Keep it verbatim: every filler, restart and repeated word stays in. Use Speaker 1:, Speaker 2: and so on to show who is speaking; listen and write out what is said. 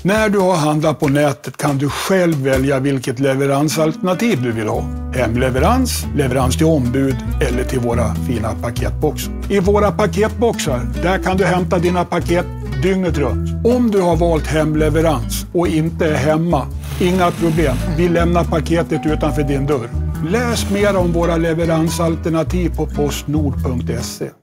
Speaker 1: När du har handlat på nätet kan du själv välja vilket leveransalternativ du vill ha. Hemleverans, leverans till ombud eller till våra fina paketboxar. I våra paketboxar, där kan du hämta dina paket dygnet runt. Om du har valt hemleverans och inte är hemma, inga problem. Vi lämnar paketet utanför din dörr. Läs mer om våra leveransalternativ på postnord punkt se.